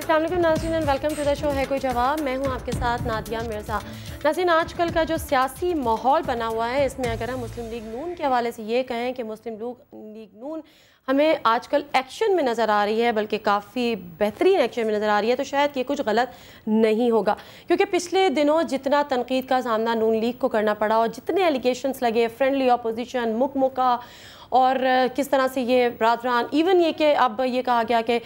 अस्सलाम वालेकुम नाज़रीन and welcome to the show Hai Koi जवाब। मैं हूं आपके साथ नादिया मिर्ज़ा। नाज़रीन, आजकल का जो सियासी माहौल बना हुआ है, इसमें अगर हम मुस्लिम लीग नून के हवाले से ये कहें कि मुस्लिम लीग नून हमें आजकल एक्शन में नज़र आ रही है, बल्कि काफ़ी बेहतरीन एक्शन में नज़र आ रही है, तो शायद ये कुछ गलत नहीं होगा, क्योंकि पिछले दिनों जितना तनकीद का सामना नून लीग को करना पड़ा और जितने एलिगेशंस लगे, फ्रेंडली अपोजिशन, मुकमुका और किस तरह से ये बरादरान, इवन ये कि अब ये कहा गया कि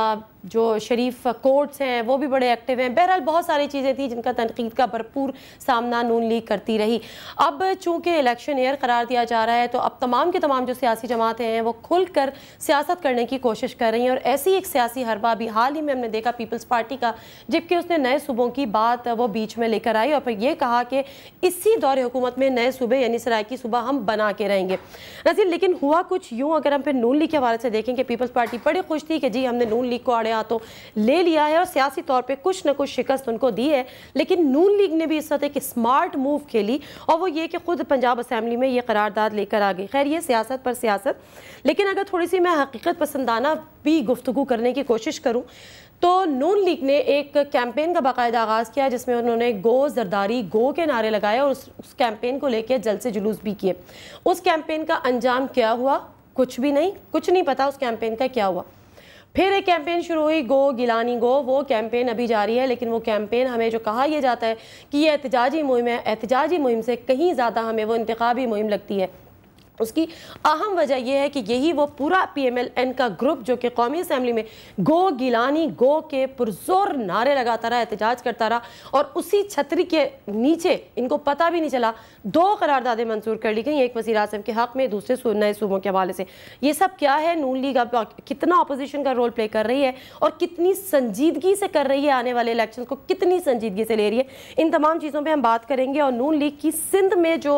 जो शरीफ कोर्ट्स हैं वो भी बड़े एक्टिव हैं। बहरहाल बहुत सारी चीज़ें थी जिनका तनकीद का भरपूर सामना नून लीग करती रही। अब चूँकि इलेक्शन ईयर करार दिया जा रहा है, तो अब तमाम के तमाम जो सियासी जमातें हैं वो खुलकर सियासत करने की कोशिश कर रही हैं। और ऐसी एक सियासी हरबा भी हाल ही में हमने देखा पीपल्स पार्टी का, जबकि उसने नए सूबों की बात वो बीच में लेकर आई और फिर ये कहा कि इसी दौर हुकूमत में नए सूबे यानी सराइकी सूबा हम बना के रहेंगे। नज़ीर, लेकिन हुआ कुछ यूँ, अगर हम फिर नून लीग के हवाले से देखें कि पीपल्स पार्टी बड़ी खुश थी कि जी हमने नून लीग को आड़े हाथों ले लिया है और सियासी तौर पे कुछ न कुछ शिकस्त उनको दी है, लेकिन नून लीग ने भी इस वक्त एक स्मार्ट मूव खेली और वो ये कि खुद पंजाब असेंबली में ये करारदाद लेकर आ गई। खैर, ये सियासत पर सियासत, लेकिन अगर थोड़ी सी मैं हकीकत पसंदाना भी गुफ्तगू करने की कोशिश करूँ तो नून लीग ने एक कैंपेन का बाकायदा आगाज़ किया जिसमें उन्होंने गो जरदारी गो के नारे लगाए और उस कैंपेन को लेकर जलसे जुलूस भी किए। उस कैंपेन का अंजाम क्या हुआ? कुछ भी नहीं, कुछ नहीं पता उस कैंपेन का क्या हुआ। फिर एक कैंपेन शुरू हुई, गो गिलानी गो। वो कैंपेन अभी जारी है, लेकिन वो कैंपेन हमें जो कहा यह जाता है कि ये एहतजाजी मुहिम है, एहतजाजी मुहिम से कहीं ज़्यादा हमें वो इंतखाबी मुहिम लगती है। उसकी अहम वजह यह है कि यही वो पूरा PMLN का ग्रुप जो कि कौमी असेंबली में गो गिलानी गो के पुरजोर नारे लगाता रहा, एहतजाज करता रहा और उसी छतरी के नीचे इनको पता भी नहीं चला 2 करारदादें मंजूर कर ली गई, एक वज़ीर आज़म के हक़ में, दूसरे नए सूबों के हवाले से। ये सब क्या है? नून लीग अब कितना अपोजिशन का रोल प्ले कर रही है और कितनी संजीदगी से कर रही है, आने वाले इलेक्शन को कितनी संजीदगी से ले रही है, इन तमाम चीज़ों पर हम बात करेंगे। और नून लीग की सिंध में जो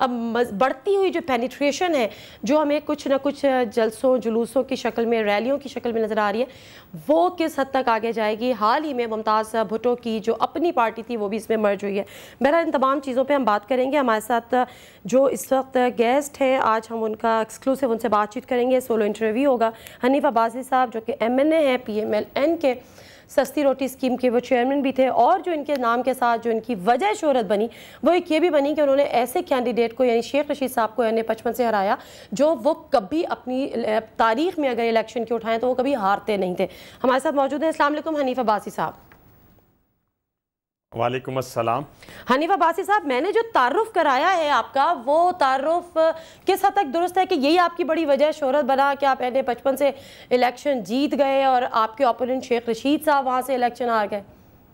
बढ़ती हुई जो पेनिट्रेशन है, जो हमें कुछ ना कुछ जलसों जुलूसों की शक्ल में, रैलियों की शक्ल में नज़र आ रही है, वो किस हद तक आगे जाएगी। हाल ही में मुमताज़ भुट्टो की जो अपनी पार्टी थी वो भी इसमें मर्ज हुई है। बहरहाल इन तमाम चीज़ों पे हम बात करेंगे। हमारे साथ जो इस वक्त गेस्ट हैं, आज हम उनका एक्सक्लूसिव उनसे बातचीत करेंगे, सोलो इंटरव्यू होगा। हनीफ अब्बासी साहब जो कि MNA हैं, PMLN के सस्ती रोटी स्कीम के वो चेयरमैन भी थे, और जो इनके नाम के साथ जो इनकी वजह शोहरत बनी वो एक ये भी बनी कि उन्होंने ऐसे कैंडिडेट को यानी शेख रशीद साहब को NA-55 से हराया जो वो कभी अपनी तारीख में अगर इलेक्शन के उठाएं तो वो कभी हारते नहीं थे। हमारे साथ मौजूद हैं अस्सलाम वालेकुम हनीफ अब्बासी साहब। वालेकुम अस्सलाम। हनीफ अब्बासी साहब, मैंने जो तारुफ कराया है आपका, वो तारुफ किस हद तक दुरुस्त है कि यही आपकी बड़ी वजह शोहरत बना कि आप NA-55 से इलेक्शन जीत गए और आपके ओपोनेंट शेख रशीद साहब वहाँ से इलेक्शन हार गए?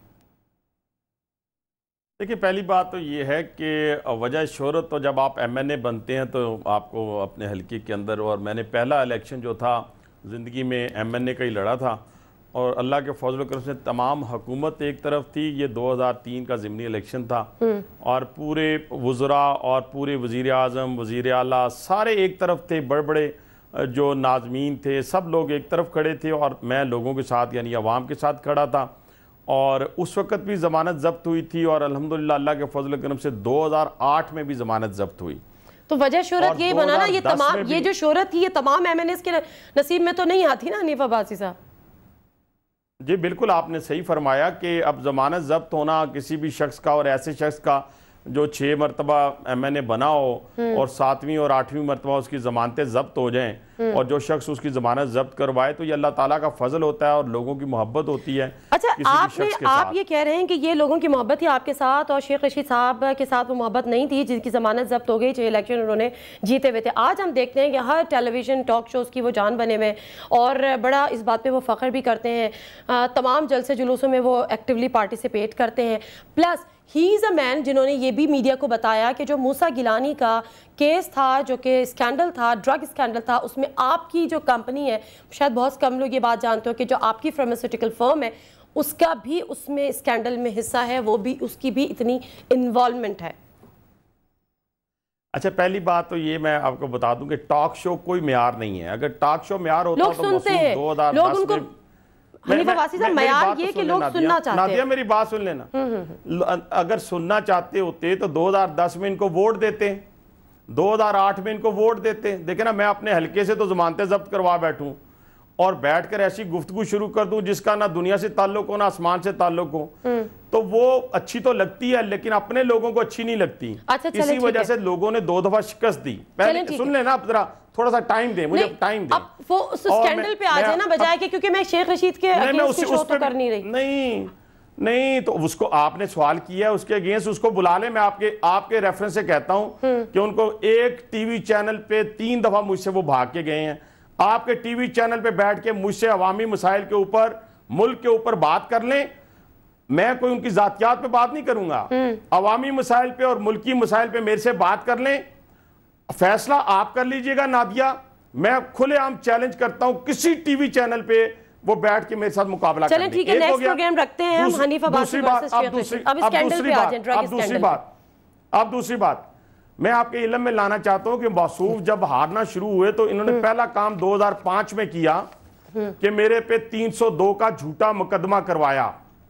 देखिए, पहली बात तो ये है कि वजह शोहरत तो जब आप MNA बनते हैं तो आपको अपने हल्के के अंदर, और मैंने पहला इलेक्शन जो था ज़िंदगी में MNA का ही लड़ा था और अल्लाह के फजल करम से तमाम हुकूमत एक तरफ थी। ये 2003 का ज़िमनी इलेक्शन था और पूरे वज़रा और पूरे वज़ीर आज़म, वज़ीर आला सारे एक तरफ थे, बड़े बड़े जो नाज़मीन थे सब लोग एक तरफ खड़े थे और मैं लोगों के साथ यानी अवाम के साथ खड़ा था। और उस वक़्त भी ज़मानत ज़ब्त हुई थी और अल्हम्दुलिल्लाह अल्लाह के फजल करम से 2008 में भी ज़मानत ज़ब्त हुई। तो वजह शोहरत यही बना ना, ये तमाम ये जो शोहरत थी ये तमाम MNAs के नसीब में तो नहीं आती ना हनीफ अब्बासी साहब? जी बिल्कुल, आपने सही फरमाया कि अब ज़मानत ज़ब्त होना किसी भी शख्स का, और ऐसे शख्स का जो 6 मरतबा MNA बना हो और 7वीं और 8वीं मरतबा उसकी ज़मानतें ज़ब्त हो जाएं और जो शख्स उसकी ज़मानत ज़ब्त करवाए, तो ये अल्लाह ताला का फजल होता है और लोगों की मोहब्बत होती है। अच्छा, आप ये कह रहे हैं कि ये लोगों की मोहब्बत थी आपके साथ और शेख रशीद साहब के साथ वो मोहब्बत नहीं थी जिनकी ज़मानत ज़ब्त हो गई, जो इलेक्शन उन्होंने जीते हुए थे। आज हम देखते हैं कि हर टेलीविज़न टॉक शोज़ की वो जान बने हुए और बड़ा इस बात पर वो फ़ख्र भी करते हैं, तमाम जलसे जुलूसों में वो एक्टिवली पार्टिसिपेट करते हैं। Plus he is a man जिन्होंने ये भी मीडिया को बताया कि जो मूसा गिलानी का केस था, जो कि स्कैंडल था, ड्रग स्कैंडल था, उसमें आपकी जो कंपनी है, शायद बहुत कम लोग ये बात जानते हो कि जो आपकी फार्मास्यूटिकल फर्म है उसका भी उसमें स्कैंडल में हिस्सा है, वो भी उसकी भी इतनी इन्वॉल्वमेंट है। अच्छा, पहली बात तो ये मैं आपको बता दूं कि टॉक शो कोई म्यार नहीं है। अगर टॉक शो म्यार होता लोग तो सुनते हैं, 2010 लोग उनको हनीफ अब्बासी साहब म्यार ये कि लोग सुनना चाहते हैं। नादिया मेरी बात सुन लेना। अगर सुनना चाहते होते तो 2010 में इनको वोट देते, 2008 में इनको वोट देते। देखे ना, मैं अपने हल्के से तो जमानतें जब्त करवा बैठूं और बैठकर ऐसी गुफ्तगू शुरू कर दूं जिसका ना दुनिया से ताल्लुक हो ना आसमान से ताल्लुक हो, तो वो अच्छी तो लगती है लेकिन अपने लोगों को अच्छी नहीं लगती। अच्छा, इसी वजह से लोगों ने 2 दफा शिकस्त दी। पहले सुन लेना, आप जरा थोड़ा सा टाइम दे मुझे, टाइम दे। अब वो उस स्कैंडल पे आ जाए ना बजाय के, क्योंकि मैं शेख रशीद के अगेंस्ट शो तो कर नहीं रही। नहीं तो उसको आपने सवाल किया है, उसके अगेंस्ट उसको बुला ले। मैं आपके रेफरेंस से कहता हूं कि उनको एक टीवी चैनल पे 3 दफा मुझसे वो भाग के गए हैं। आपके टीवी चैनल पे बैठ के मुझसे अवामी मसाइल के ऊपर, मुल्क के ऊपर बात कर लें। मैं कोई उनकी जातियात पे बात नहीं करूंगा, अवामी मसाइल पे और मुल्की मसाइल पे मेरे से बात कर लें। फैसला आप कर लीजिएगा नादिया। मैं खुलेआम चैलेंज करता हूं किसी टीवी चैनल पे वो बैठ के मेरे साथ मुकाबला करें। चलें ठीक है, नेक्स्ट प्रोग्राम रखते हैं हम हनीफ अब्बासी वर्सेस शेख रशीद। अब स्कैंडल पे आ जाएं, ड्रग स्कैंडल। अब दूसरी बात मैं आपके इल्म में लाना चाहता हूं कि मौसूफ जब हारना शुरू हुए तो इन्होंने पहला काम 2005 में किया कि मेरे पे 302 का झूठा मुकदमा करवाया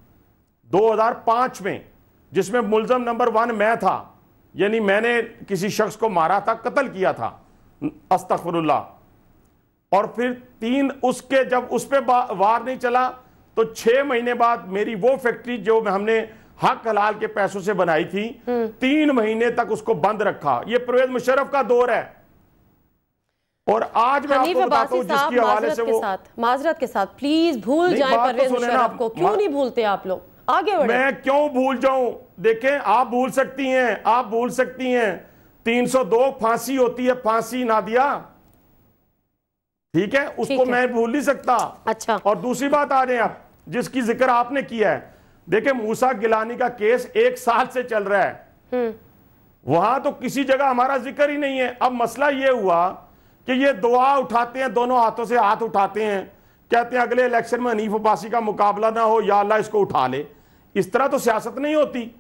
2005 में, जिसमें मुल्जम नंबर 1 मैं था, यानी मैंने किसी शख्स को मारा था, कत्ल किया था, अस्तगफिरुल्लाह। और फिर 3 उसके जब उस पे वार नहीं चला तो 6 महीने बाद मेरी वो फैक्ट्री जो हमने हक हलाल के पैसों से बनाई थी, 3 महीने तक उसको बंद रखा। ये परवेज मुशर्रफ का दौर है। और आज मैं आपको बताता हूं जिसकी हवाले से वो माजरत के साथ प्लीज भूल जाएं परवेज मुशर्रफ को। क्यों नहीं भूलते आप लोग? आगे बढ़े। मैं क्यों भूल जाऊं? देखें, आप भूल सकती हैं, आप भूल सकती हैं। 302 फांसी होती है, फांसी नादिया, ठीक है, उसको मैं भूल नहीं सकता। अच्छा, और दूसरी बात आ जाए आप जिसकी जिक्र आपने किया है, देखिए मूसा गिलानी का केस 1 साल से चल रहा है, वहां तो किसी जगह हमारा जिक्र ही नहीं है। अब मसला यह हुआ कि ये दुआ उठाते हैं, दोनों हाथों से हाथ उठाते हैं, कहते हैं अगले इलेक्शन में हनीफ अब्बासी का मुकाबला ना हो, या अल्लाह इसको उठा ले। इस तरह तो सियासत नहीं होती।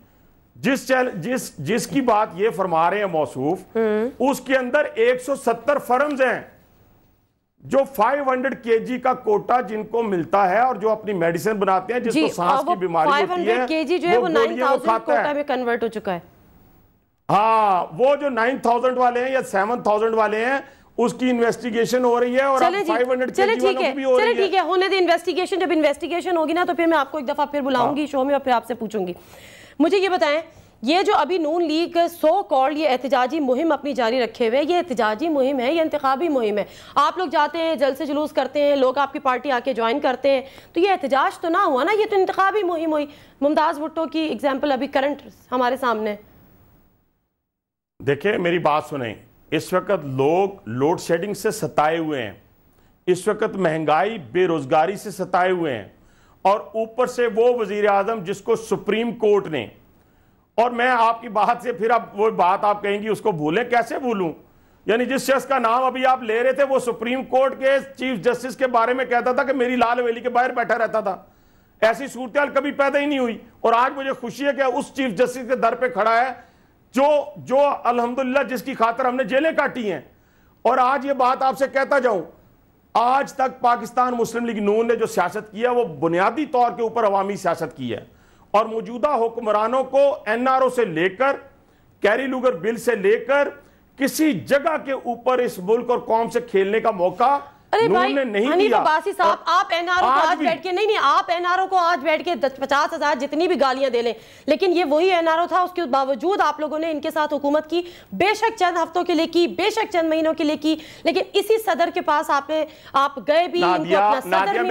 जिसकी बात ये फरमा रहे हैं मौसूफ, उसके अंदर 170 फर्म्स हैं जो 500 kg का कोटा जिनको मिलता है और जो अपनी मेडिसिन बनाते हैं, जिसको सांस की बीमारी होती है, 500 kg जो है वो 9000 कोटा में कन्वर्ट हो चुका है। हाँ, वो जो 9000 वाले हैं या 7000 वाले हैं उसकी इन्वेस्टिगेशन हो रही है और 500 kg वालों की भी हो रही है। ठीक है, होने दे इन्वेस्टिगेशन। जब इन्वेस्टिगेशन होगी ना तो फिर मैं आपको एक दफा फिर बुलाऊंगी शो में और फिर आपसे पूछूंगी। मुझे ये बताएं, ये जो अभी नून लीग सो कॉल्ड ये एहतजाजी मुहिम अपनी जारी रखे हुए, ये एहतजाजी मुहिम है, ये इंतखाबी मुहिम है। आप लोग जाते हैं, जलसे जुलूस करते हैं, लोग आपकी पार्टी आके ज्वाइन करते हैं, तो ये एहतजाज तो ना हुआ ना, ये तो इंतखाबी मुहिम हुई। मुमताज भुट्टो की एग्जाम्पल अभी करंट हमारे सामने। देखिए मेरी बात सुने, इस वक्त लोग लोड शेडिंग से सताए हुए हैं, इस वक्त महंगाई बेरोजगारी से सताए हुए हैं, और ऊपर से वो वजीर आजम जिसको सुप्रीम कोर्ट ने, और मैं आपकी बात से फिर अब वो बात आप कहेंगी उसको भूलें, कैसे भूलूं? यानी जिस शख्स का नाम अभी आप ले रहे थे वो सुप्रीम कोर्ट के चीफ जस्टिस के बारे में कहता था कि मेरी लाल हवेली के बाहर बैठा रहता था। ऐसी सूरत कभी पैदा ही नहीं हुई। और आज मुझे खुशी है कि उस चीफ जस्टिस के दर पे खड़ा है जो अल्हम्दुलिल्लाह जिसकी खातर हमने जेलें काटी हैं। और आज ये बात आपसे कहता जाऊं, आज तक पाकिस्तान मुस्लिम लीग नून ने जो सियासत की है वो बुनियादी तौर के ऊपर अवामी सियासत की है, और मौजूदा हुक्मरानों को एनआरओ से लेकर कैरी लूगर बिल से लेकर किसी जगह के ऊपर इस मुल्क और कौम से खेलने का मौका नून ने नहीं हनीफ दिया। अब्बासी साहब, आप एनआरओ को आज बैठ के नहीं, आप एनआरओ को आज बैठ के 50,000 जितनी भी गालियां दे लें, लेकिन ये वही एनआरओ था। उसके बावजूद आप लोगों ने इनके साथ हुकूमत की, बेशक चंद हफ्तों के लिए की, बेशक चंद महीनों के लिए की, लेकिन इसी सदर के पास आप गए भी। नादिया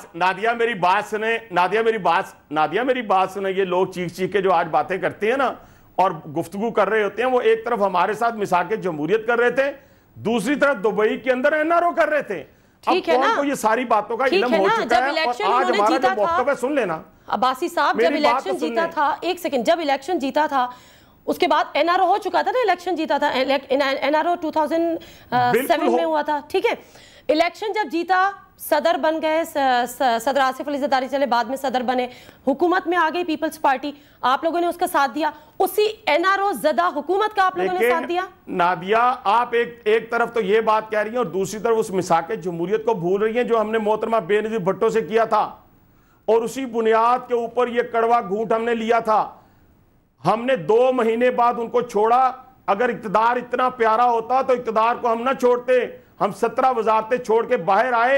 मेरी बात सुने। ये लोग चीख चीख के जो आज बातें करते हैं ना और गुफ्तगू कर रहे होते हैं, वो एक तरफ हमारे साथ मिसाके जमहूरियत कर रहे थे, दूसरी तरफ दुबई के अंदर एनआरओ कर रहे थे। ठीक है ना, को ये सारी बातों का इल्म हो चुका है। और आज हमारा जो मौक़िफ़ है, सुन लेना अब्बासी साहब, जब इलेक्शन जीता था, एक सेकंड, जब इलेक्शन जीता था उसके बाद एनआरओ हो चुका था ना, इलेक्शन जीता था, एनआरओ 2007 में हुआ था, ठीक है। इलेक्शन जब जीता, सदर बन गए, सदर आसिफ अली ज़रदारी चले, बाद में सदर बने, हुकूमत में आ गई पीपल्स पार्टी, आप लोगों ने उसका साथ दिया, उसी एनआरओ ज़दा हुकूमत का आप लोगों ने साथ दिया। नादिया, आप एक तरफ तो ये बात कह रही हैं और दूसरी तरफ उस मिसाके जमहूरियत को भूल रही हैं जो हमने मोहतरमा बेनज़ीर भुट्टो से किया था, और उसी बुनियाद के ऊपर ये कड़वा घूंट हमने लिया था। हमने 2 महीने बाद उनको छोड़ा। अगर इक़्तिदार इतना प्यारा होता तो इक़्तिदार को हम ना छोड़ते। हम 17 वजारतें छोड़ के बाहर आए,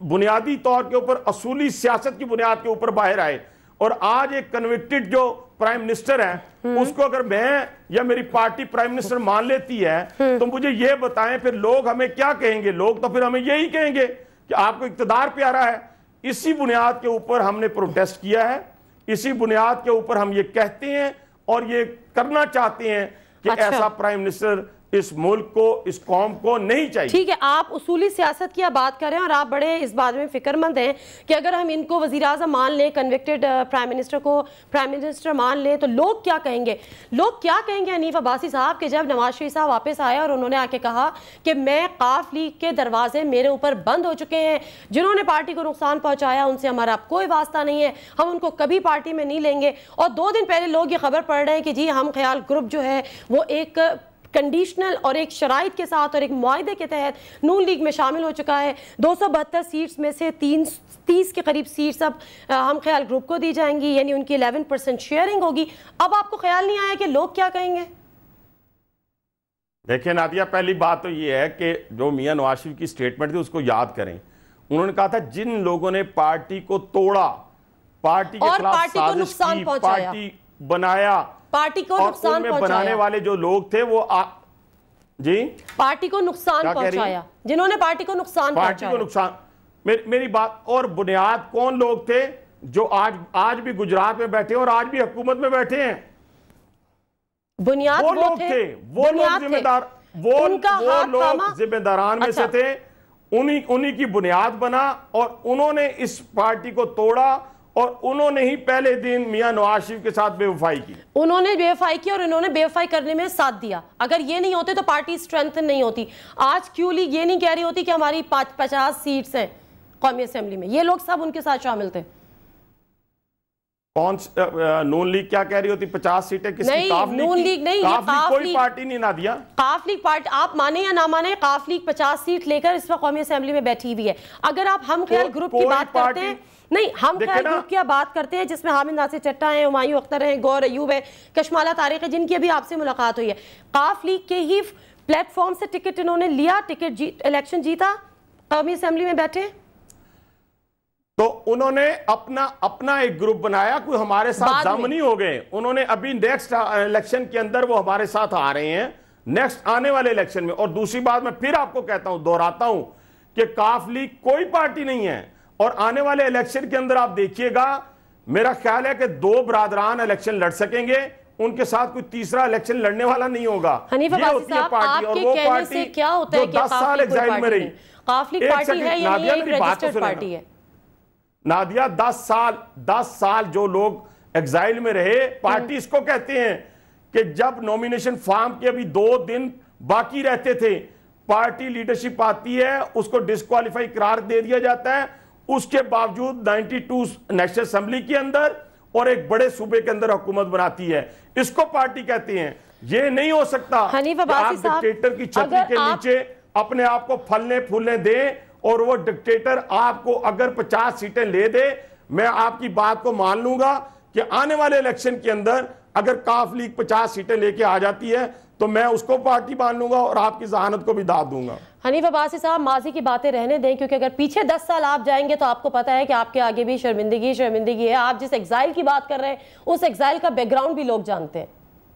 बुनियादी तौर के ऊपर असूली सियासत की बुनियाद के ऊपर बाहर आए। और आज एक कन्विक्टेड जो प्राइम मिनिस्टर है उसको अगर मैं या मेरी पार्टी प्राइम मिनिस्टर मान लेती है तो मुझे ये बताएं फिर लोग हमें क्या कहेंगे? लोग तो फिर हमें यही कहेंगे कि आपको इक़्तिदार प्यारा है। इसी बुनियाद के ऊपर हमने प्रोटेस्ट किया है, इसी बुनियाद के ऊपर हम ये कहते हैं और ये करना चाहते हैं कि ऐसा प्राइम मिनिस्टर इस मुल्क को, इस कौम को नहीं चाहिए। ठीक है, आप उसूली सियासत की बात कर रहे हैं और आप बड़े इस बात में फिक्रमंद हैं कि अगर हम इनको वज़ीर आज़म मान लें, कन्विक्टेड प्राइम मिनिस्टर को प्राइम मिनिस्टर मान लें तो लोग क्या कहेंगे? लोग क्या कहेंगे हनीफ अब्बासी साहब कि जब नवाज शरीफ साहब वापस आए और उन्होंने आके कहा कि मैं काफ लीग के दरवाजे मेरे ऊपर बंद हो चुके हैं, जिन्होंने पार्टी को नुकसान पहुंचाया उनसे हमारा कोई वास्ता नहीं है, हम उनको कभी पार्टी में नहीं लेंगे। और 2 दिन पहले लोग ये खबर पढ़ रहे हैं कि जी हम ख्याल ग्रुप जो है वो एक कंडीशनल और एक शराइत के साथ और एक मुआहदे के तहत नून लीग में शामिल हो चुका है। 272 सीट्स में से 30 के करीब सीट्स अब हम ख्याल ग्रुप को दी जाएंगी, यानी उनकी 11% शेयरिंग होगी। अब आपको ख्याल नहीं आया कि लोग क्या कहेंगे? देखिए नादिया, पहली बात तो ये है कि जो मियां नवाज शरीफ की स्टेटमेंट थी उसको याद करें। उन्होंने कहा था जिन लोगों ने पार्टी को तोड़ा, पार्टी के खिलाफ साजिश की, पार्टी बनाया, पार्टी को नुकसान पहुंचाया, बनाने वाले जो लोग थे वो जी पार्टी को नुकसान पहुंचाया, जिन्होंने पार्टी को नुकसान नुकसान। मेरी बात, और बुनियाद कौन लोग थे जो आज भी गुजरात में बैठे और आज भी हुकूमत में बैठे हैं? बुनियाद वो लोग थे, वो लोग जिम्मेदार, वो लोग जिम्मेदारान में से थे। उन्हीं की बुनियाद बना और उन्होंने इस पार्टी को तोड़ा और उन्होंने ही पहले दिन मियां नवाज शरीफ के साथ बेवफाई की। उन्होंने बेवफाई की और इन्होंने बेवफाई करने में साथ दिया। अगर ये नहीं होते तो पार्टी स्ट्रेंथन नहीं होती। आज क्यों लीग ये नहीं कह रही होती कि हमारी 50 सीट्स हैं कौमी असेंबली में, ये लोग सब उनके साथ शामिल थे। कौन नून लीग क्या कह रही होती? 50 सीटें किसकी? नहीं, नून लीग नहीं, कोई पार्टी नहीं ना दिया। काफ लीग पार्टी, आप माने या ना माने, काफ लीग 50 सीट लेकर इस वक्त कौमी असेंबली में बैठी हुई है। अगर आप हम ख्याल ग्रुप की बात करते हैं, नहीं हम ख्याल ग्रुप की बात करते हैं जिसमें हामिद नासिर चट्टा है, हुमायूं अख्तर है, गौर अयूब है, कशमाला तारिक है, जिनकी अभी आपसे मुलाकात हुई है। काफ लीग के ही प्लेटफॉर्म से टिकट इन्होंने लिया, इलेक्शन जीता, कौमी असेंबली में बैठे। तो उन्होंने अपना एक ग्रुप बनाया, कोई हमारे साथ जम नहीं हो गए। उन्होंने अभी नेक्स्ट इलेक्शन के अंदर वो हमारे साथ आ रहे हैं, नेक्स्ट आने वाले इलेक्शन में। और दूसरी बात मैं फिर आपको कहता हूं, दोहराता हूं कि काफ लीग कोई पार्टी नहीं है। और आने वाले इलेक्शन के अंदर आप देखिएगा, मेरा ख्याल है कि 2 बरादरान इलेक्शन लड़ सकेंगे, उनके साथ कोई तीसरा इलेक्शन लड़ने वाला नहीं होगा। ये होती है पार्टी, और वो पार्टी क्या होता है कि 10 साल एग्जाइल में रही। काफ लीग पार्टी है या नहीं, एक रजिस्टर्ड पार्टी है। नादिया, 10 साल जो लोग एग्जाइल में रहे, पार्टी इसको कहते हैं कि जब नॉमिनेशन फॉर्म के अभी 2 दिन बाकी रहते थे, पार्टी लीडरशिप आती है, उसको डिस्क्वालीफाई करार दे दिया जाता है। उसके बावजूद 92 नेशनल असेंबली के अंदर और एक बड़े सूबे के अंदर हुकूमत बनाती है, इसको पार्टी कहते हैं। ये नहीं हो सकता आप डिक्टेटर की छतरी के नीचे अपने आप को फलने फूलने दें और वो डिक्टेटर आपको अगर 50 सीटें ले दे, मैं आपकी बात को मान लूंगा कि आने वाले इलेक्शन के अंदर अगर काफ लीग 50 सीटें लेके आ जाती है तो मैं उसको पार्टी मान लूंगा और आपकी जहानत को भी दाद दूंगा। हनीफ अब्बासी साहब, माजी की बातें रहने दें, क्योंकि अगर पीछे 10 साल आप जाएंगे तो आपको पता है कि आपके आगे भी शर्मिंदगी है। आप जिस एग्जाइल की बात कर रहे हैं उस एग्जाइल का बैकग्राउंड भी लोग जानते हैं।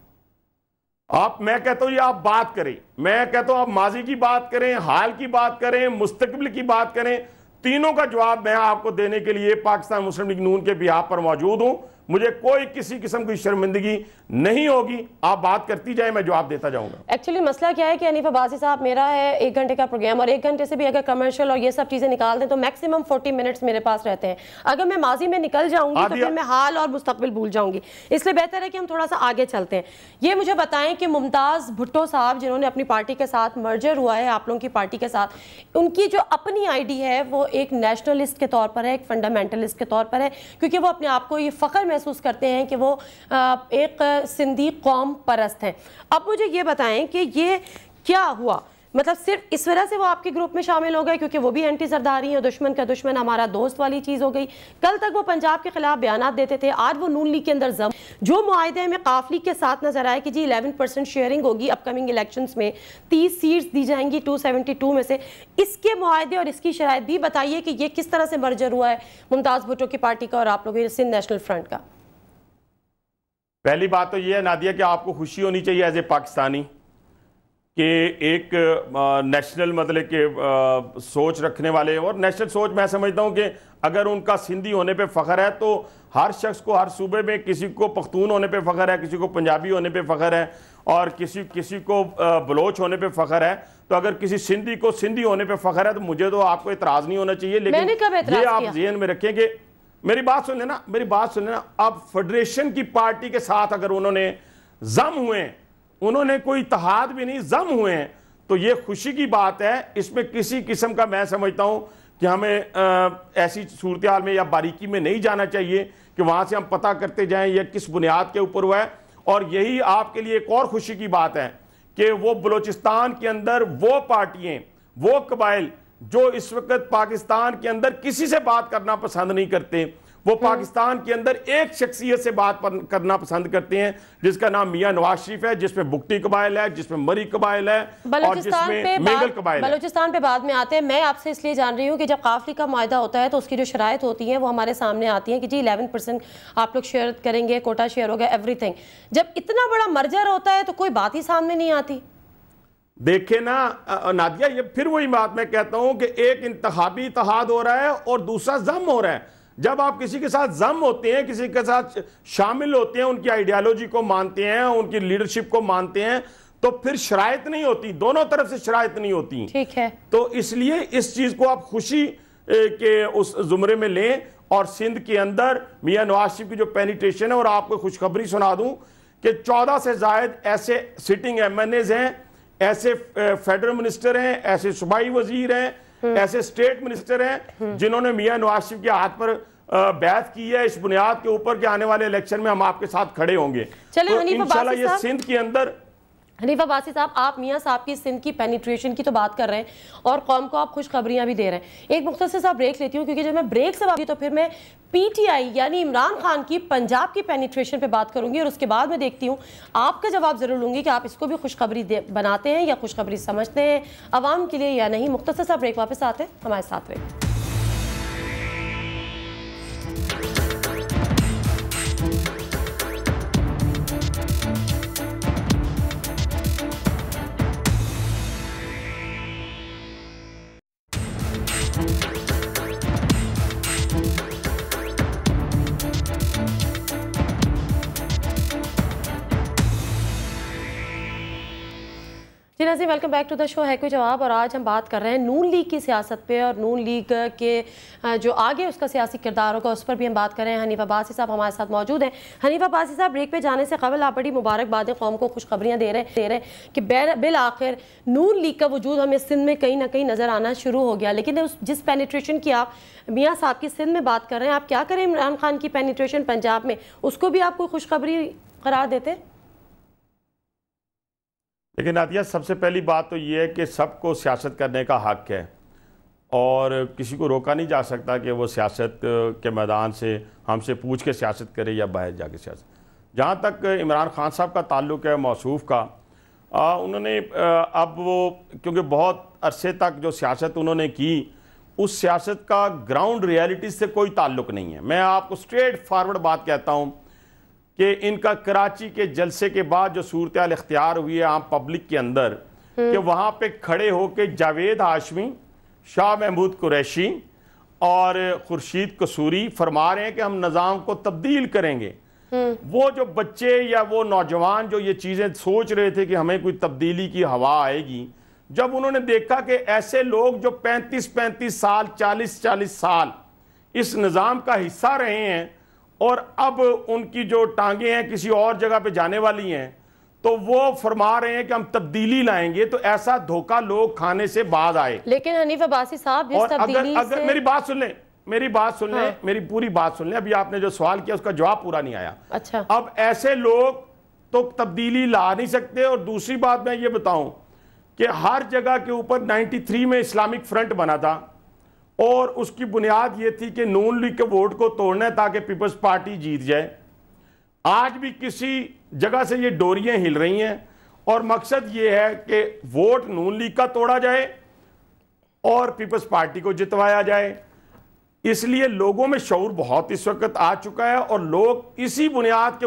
मैं कहता हूं ये आप बात करें, मैं कहता हूं आप माजी की बात करें, हाल की बात करें, मुस्तकबिल की बात करें, तीनों का जवाब मैं आपको देने के लिए पाकिस्तान मुस्लिम लीग नून के बिहाफ पर मौजूद हूं। मुझे कोई किसी किस्म की शर्मिंदगी नहीं होगी। आप बात करती जाए, मैं जवाब देता जाऊंगा। एक्चुअली मसला क्या है कि हनीफ अब्बासी साहब, मेरा है 1 घंटे का प्रोग्राम और 1 घंटे से भी अगर कमर्शियल और ये सब चीजें निकाल दें तो मैक्सिमम 40 मिनट्स मेरे पास रहते हैं। अगर मैं माजी में निकल जाऊंगी तो फिर मैं हाल और मुस्तकबिल भूल जाऊंगी। इसलिए बेहतर है कि हम थोड़ा सा आगे चलते हैं। ये मुझे बताएं कि मुमताज भुट्टो साहब, जिन्होंने अपनी पार्टी के साथ मर्जर हुआ है आप लोगों की पार्टी के साथ, उनकी जो अपनी आईडी है वो एक नेशनलिस्ट के तौर पर है, एक फंडामेंटलिस्ट के तौर पर है, क्योंकि वो अपने आप को ये फख्र महसूस करते हैं कि वो एक सिंधी कौम परस्त हैं। अब मुझे ये बताएं कि ये क्या हुआ? मतलब सिर्फ इस वजह से वो आपके ग्रुप में शामिल हो गए क्योंकि वो भी एंटी सरदारी है, दुश्मन का दुश्मन हमारा दोस्त वाली चीज़ हो गई। कल तक वो पंजाब के खिलाफ बयानात देते थे, आज वो नून लीग के अंदर जम जो मुआहदे में काफली के साथ नजर आए कि जी 11% शेयरिंग होगी अपकमिंग इलेक्शंस में, 30 सीट्स दी जाएंगी 272 में से, इसके मुआहदे और इसकी शराइत भी बताइए कि ये किस तरह से मर्जर हुआ है मुमताज़ भुट्टो की पार्टी का और आप लोगों सिंध नेशनल फ्रंट का। पहली बात तो ये है नादिया कि आपको खुशी होनी चाहिए एज ए पाकिस्तानी कि एक नेशनल मतलब के सोच रखने वाले, और नेशनल सोच मैं समझता हूँ कि अगर उनका सिंधी होने पे फ़ख्र है तो हर शख्स को हर सूबे में, किसी को पख्तून होने पे फ़ख्र है, किसी को पंजाबी होने पे फ़ख्र है और किसी को बलोच होने पे फ़ख्र है। तो अगर किसी सिंधी को सिंधी होने पे फ़ख्र है तो मुझे तो आपको एतराज़ नहीं होना चाहिए, लेकिन ये आप ज़हन में रखें कि मेरी बात सुन लेना, मेरी बात सुन लेना। अब फेडरेशन की पार्टी के साथ अगर उन्होंने जम हुए, उन्होंने कोई इत्तेहाद भी नहीं, जम हुए हैं, तो ये खुशी की बात है। इसमें किसी किस्म का मैं समझता हूं कि हमें ऐसी सूरत हाल में या बारीकी में नहीं जाना चाहिए कि वहां से हम पता करते जाएं ये किस बुनियाद के ऊपर हुआ है। और यही आपके लिए एक और खुशी की बात है कि वो बलोचिस्तान के अंदर वो पार्टियां, वो कबाइल जो इस वक्त पाकिस्तान के अंदर किसी से बात करना पसंद नहीं करते, वो पाकिस्तान के अंदर एक शख्सियत से बात करना पसंद करते हैं जिसका नाम मियां नवाज शरीफ है, जिसमें बुगटी कबाइल है, जिसमें मरी कबाइल है और जिसमें मेगल कबाइल है। बलूचिस्तान पे बाद में आते हैं। मैं आपसे इसलिए जान रही हूँ कि जब काफली का मुआहदा होता है तो उसकी जो शराइत होती है वो हमारे सामने आती है कि जी 11% आप लोग शेयर करेंगे, कोटा शेयर होगा, एवरीथिंग। जब इतना बड़ा मर्जर होता है तो कोई बात ही सामने नहीं आती। देखे ना नादिया, ये फिर वही बात मैं कहता हूं कि एक इंतखाबी इत्तेहाद हो रहा है और दूसरा जम हो रहा है। जब आप किसी के साथ जम होते हैं, किसी के साथ शामिल होते हैं, उनकी आइडियालॉजी को मानते हैं, उनकी लीडरशिप को मानते हैं, तो फिर शराइत नहीं होती, दोनों तरफ से शराइत नहीं होती। ठीक है, तो इसलिए इस चीज को आप खुशी के उस जुमरे में लें। और सिंध के अंदर मियां नवाज शरीफ की जो पेनिट्रेशन है, और आपको खुशखबरी सुना दूं कि 14 से जायद ऐसे सिटिंग MNAs हैं, ऐसे फेडरल मिनिस्टर हैं, ऐसे सूबाई वजीर हैं, ऐसे स्टेट मिनिस्टर हैं जिन्होंने मियां नवाज शरीफ के हाथ पर बैत की है इस बुनियाद के ऊपर कि आने वाले इलेक्शन में हम आपके साथ खड़े होंगे। तो इंशाल्लाह ये सिंध के अंदर। हनीफ अब्बासी साहब, आप मियां साहब की सिंध की पेनिट्रेशन की तो बात कर रहे हैं और कौम को आप खुशखबरियां भी दे रहे हैं। एक मुख्तसर सा ब्रेक लेती हूँ क्योंकि जब मैं ब्रेक से बात तो फिर मैं PTI यानी इमरान खान की पंजाब की पेनिट्रेशन पे बात करूंगी और उसके बाद मैं देखती हूँ आपका जवाब जरूर लूंगी कि आप इसको भी खुशखबरी बनाते हैं या खुशखबरी समझते हैं अवाम के लिए या नहीं। मुख्तसर सा ब्रेक, वापस आते हैं, हमारे साथ रहे। जी नाज़रीन, welcome back to the show Hai Koi जवाब। और आज हम बात कर रहे हैं नून लीग की सियासत पे और नून लीग के जो आगे उसका सियासी किरदार होगा उस पर भी हम बात कर रहे हैं। हनीफ अब्बासी साहब हमारे साथ मौजूद हैं। हनीफ अब्बासी साहब, ब्रेक पे जाने से कबल आप बड़ी मुबारकबाद कौम को खुशखबरियाँ दे रहे हैं कि बिल आखिर नून लीग का वजूद हमें सिंध में कहीं ना कहीं नज़र आना शुरू हो गया। लेकिन उस जिस पेनिट्रेशन की आप मियाँ साहब की सिंध में बात कर रहे हैं, आप क्या करें इमरान खान की पेनिट्रेशन पंजाब में, उसको भी आप कोई खुशखबरी करार देते? लेकिन नादिया, सबसे पहली बात तो ये है कि सबको सियासत करने का हक है और किसी को रोका नहीं जा सकता कि वो सियासत के मैदान से हमसे पूछ के सियासत करे या बाहर जाके सियासत। जहाँ तक इमरान खान साहब का ताल्लुक़ है मौसूफ़ का, उन्होंने अब वो क्योंकि बहुत अरसे तक जो सियासत उन्होंने की उस सियासत का ग्राउंड रियलिटी से कोई ताल्लुक़ नहीं है। मैं आपको स्ट्रेट फारवर्ड बात कहता हूँ कि इनका कराची के जलसे के बाद जो सूरत हाल इख्तियार हुई है आम पब्लिक के अंदर कि वहाँ पे खड़े होके जावेद हाशमी, शाह महमूद कुरैशी और खुर्शीद कसूरी फरमा रहे हैं कि हम निज़ाम को तब्दील करेंगे। वो जो बच्चे या वो नौजवान जो ये चीज़ें सोच रहे थे कि हमें कोई तब्दीली की हवा आएगी, जब उन्होंने देखा कि ऐसे लोग जो 35-35 साल 40-40 साल इस निज़ाम का हिस्सा रहे हैं और अब उनकी जो टांगे हैं किसी और जगह पे जाने वाली हैं, तो वो फरमा रहे हैं कि हम तब्दीली लाएंगे, तो ऐसा धोखा लोग खाने से बाज आए। लेकिन हनीफ अब्बासी साहब, जिस अगर मेरी बात सुन लें, मेरी बात सुन लें, मेरी पूरी बात सुन लें। अभी आपने जो सवाल किया उसका जवाब पूरा नहीं आया। अच्छा, अब ऐसे लोग तो तब्दीली ला नहीं सकते। और दूसरी बात मैं ये बताऊं कि हर जगह के ऊपर 93 में इस्लामिक फ्रंट बना था और उसकी बुनियाद ये थी कि नून लीग के वोट को तोड़ना है ताकि पीपल्स पार्टी जीत जाए। आज भी किसी जगह से ये डोरियां हिल रही हैं और मकसद ये है कि वोट नून लीग का तोड़ा जाए और पीपल्स पार्टी को जितवाया जाए। इसलिए लोगों में शऊर बहुत इस वक्त आ चुका है और लोग इसी बुनियाद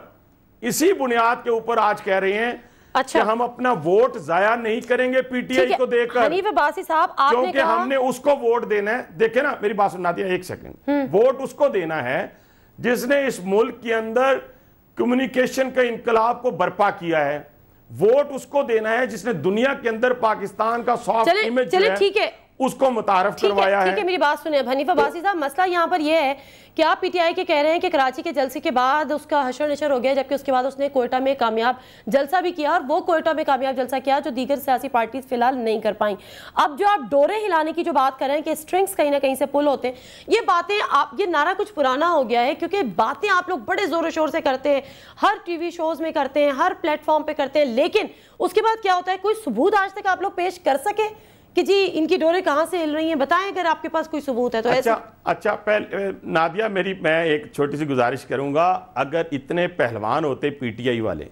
के ऊपर आज कह रहे हैं कि हम अपना वोट जाया नहीं करेंगे पीटीआई को देकर। हनीफ अब्बासी साहब, आपने क्योंकि हमने उसको वोट देना है। देखे ना, मेरी बात सुना दिया, एक सेकंड। वोट उसको देना है जिसने इस मुल्क के अंदर कम्युनिकेशन का इनकलाब को बर्पा किया है। वोट उसको देना है जिसने दुनिया के अंदर पाकिस्तान का सॉफ्ट इमेज ठीक है उसको मुतारफ करवाया है। ठीक है, मेरी बात सुनिए हनीफ अब्बासी साहब, मसला यहाँ पर यह है कि आप पीटीआई के कह रहे हैं कि कराची के जलसे के बाद उसका हशर नशर हो गया, जबकि उसके बाद उसने कोयटा में कामयाब जलसा भी किया और वो कोयटा में कामयाब जलसा किया जो दीगर सियासी पार्टीज फिलहाल नहीं कर पाई। अब जो आप डोरे हिलाने की जो बात कर रहे हैं कि स्ट्रिंग्स कहीं ना कहीं से पुल होते हैं, ये बातें आप, ये नारा कुछ पुराना हो गया है, क्योंकि बातें आप लोग बड़े जोर शोर से करते हैं, हर टीवी शोज में करते हैं, हर प्लेटफॉर्म पे करते हैं, लेकिन उसके बाद क्या होता है? कोई सबूत आज तक आप लोग पेश कर सके कि जी इनकी डोरें कहां से हिल रही हैं? बताएं अगर आपके पास कोई सबूत है तो। अच्छा पहले नादिया, मैं एक छोटी सी गुजारिश करूंगा, अगर इतने पहलवान होते पीटीआई वाले,